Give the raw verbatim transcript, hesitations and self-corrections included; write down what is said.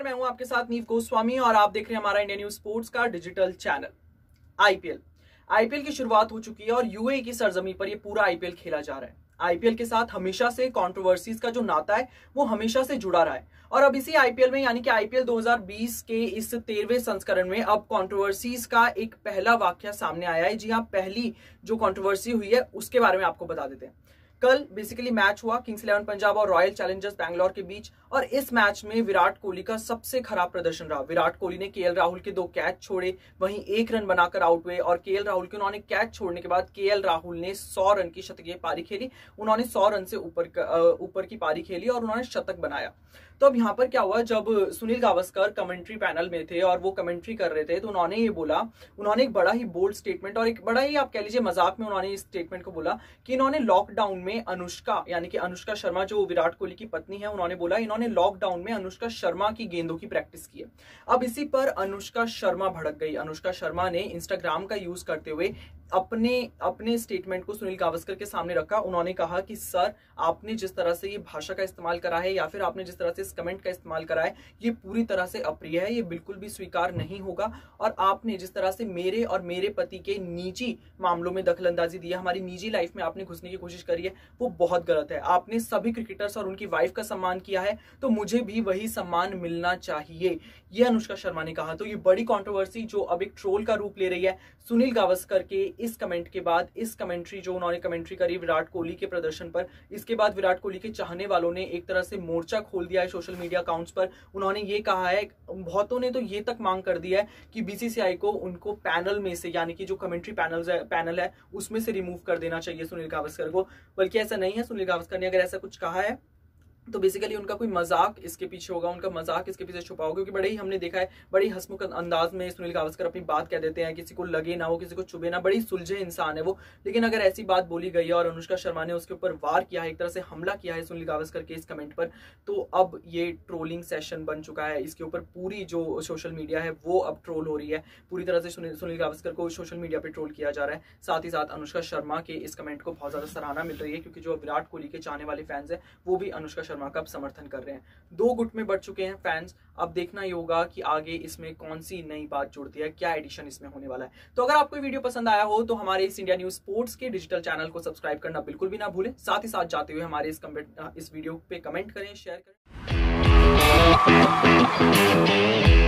मैं हूं आपके साथ नीव गोस्वामी और आप देख रहे हैं हमारा इंडिया न्यूज स्पोर्ट्स का डिजिटल चैनल। आईपीएल आईपीएल की शुरुआत हो चुकी है और यूएई की सरजमी पर यह पूरा आईपीएल खेला जा रहा है। आईपीएल के साथ हमेशा से कंट्रोवर्सीज का जो नाता है वो हमेशा से जुड़ा रहा है और अब इसी आईपीएल में यानी कि आईपीएल दो हज़ार बीस के इस तेरहवें संस्करण में अब कंट्रोवर्सीज का एक पहला वाकया सामने आया है। जी हाँ, पहली जो कंट्रोवर्सी हुई है उसके बारे में आपको बता देते हैं। कल बेसिकली मैच हुआ किंग्स इलेवन पंजाब और रॉयल चैलेंजर्स बैंगलोर के बीच और इस मैच में विराट कोहली का सबसे खराब प्रदर्शन रहा। विराट कोहली ने केएल राहुल के दो कैच छोड़े, वहीं एक रन बनाकर आउट हुए और केएल राहुल के उन्होंने कैच छोड़ने के बाद केएल राहुल ने सौ रन की शतकीय पारी खेली। उन्होंने सौ रन से ऊपर ऊपर की पारी खेली और उन्होंने शतक बनाया। तो अब यहाँ पर क्या हुआ, जब सुनील गावस्कर कमेंट्री पैनल में थे और वो कमेंट्री कर रहे थे तो उन्होंने ये बोला, उन्होंने एक बड़ा ही बोल्ड स्टेटमेंट और एक बड़ा ही आप कह लीजिए मजाक में उन्होंने इस स्टेटमेंट को बोला कि इन्होंने लॉकडाउन में अनुष्का यानी कि अनुष्का शर्मा जो विराट कोहली की पत्नी है, उन्होंने बोला इन्होंने लॉकडाउन में अनुष्का शर्मा की गेंदों की प्रैक्टिस की है। अब इसी पर अनुष्का शर्मा भड़क गई। अनुष्का शर्मा ने इंस्टाग्राम का यूज करते हुए अपने अपने स्टेटमेंट को सुनील गावस्कर के सामने रखा। उन्होंने कहा कि सर, आपने जिस तरह से ये भाषा का इस्तेमाल करा है या फिर आपने जिस तरह से इस कमेंट का इस्तेमाल करा है ये पूरी तरह से अप्रिय है, ये बिल्कुल भी स्वीकार नहीं होगा। और आपने जिस तरह से मेरे और मेरे पति के निजी मामलों में दखलंदाजी दी है, हमारी निजी लाइफ में आपने घुसने की कोशिश करी है, वो बहुत गलत है। आपने सभी क्रिकेटर्स और उनकी वाइफ का सम्मान किया है तो मुझे भी वही सम्मान मिलना चाहिए, ये अनुष्का शर्मा ने कहा। तो ये बड़ी कंट्रोवर्सी जो अब एक ट्रोल का रूप ले रही है सुनील गावस्कर के इस कमेंट के बाद, इस कमेंट्री जो उन्होंने कमेंट्री करी विराट कोहली के प्रदर्शन पर, इसके बाद विराट कोहली के चाहने वालों ने एक तरह से मोर्चा खोल दिया है सोशल मीडिया अकाउंट्स पर। उन्होंने ये कहा है, बहुतों ने तो ये तक मांग कर दिया है कि बीसीसीआई को उनको पैनल में से यानी कि जो कमेंट्री पैनल है पैनल है उसमें से रिमूव कर देना चाहिए सुनील गावस्कर को। बल्कि ऐसा नहीं है, सुनील गावस्कर ने अगर ऐसा कुछ कहा है तो बेसिकली उनका कोई मजाक इसके पीछे होगा, उनका मजाक इसके पीछे छुपा होगा, क्योंकि बड़े ही हमने देखा है बड़ी हंसमुख अंदाज में सुनील गावस्कर अपनी बात कह देते हैं, किसी को लगे ना वो, किसी को चुभे ना, बड़ी सुलझे इंसान है वो। लेकिन अगर ऐसी बात बोली गई है और अनुष्का शर्मा ने उसके ऊपर वार किया है, एक तरह से हमला किया है सुनील गावस्कर के इस कमेंट पर, तो अब ये ट्रोलिंग सेशन बन चुका है। इसके ऊपर पूरी जो सोशल मीडिया है वो अब ट्रोल हो रही है, पूरी तरह से सुनील गावस्कर को सोशल मीडिया पर ट्रोल किया जा रहा है। साथ ही साथ अनुष्का शर्मा के इस कमेंट को बहुत ज्यादा सराहना मिल रही है, क्योंकि जो विराट कोहली के चाहने वाले फैंस है वो भी अनुष्का शर्मा का समर्थन कर रहे हैं। दो गुट में बढ़ चुके हैं फैंस। अब देखना ही होगा कि आगे इसमें कौन सी नई बात जुड़ती है, क्या एडिशन इसमें होने वाला है। तो अगर आपको वीडियो पसंद आया हो तो हमारे इस इंडिया न्यूज स्पोर्ट्स के डिजिटल चैनल को सब्सक्राइब करना बिल्कुल भी ना भूलें। साथ ही साथ जाते हुए हमारे इस इस वीडियो पे कमेंट करें, शेयर करें।